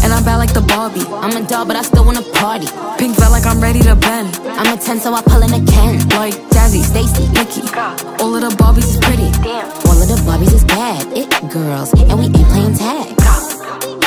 and I'm bad like the Barbie. I'm a doll, but I still wanna party. Pink felt like I'm ready to bend. I'm a 10, so I pull in a Ken. Like Jazzy, Stacy, Nikki, all of the Barbies is pretty. all of the Barbies is bad. It girls, and we ain't playing tag.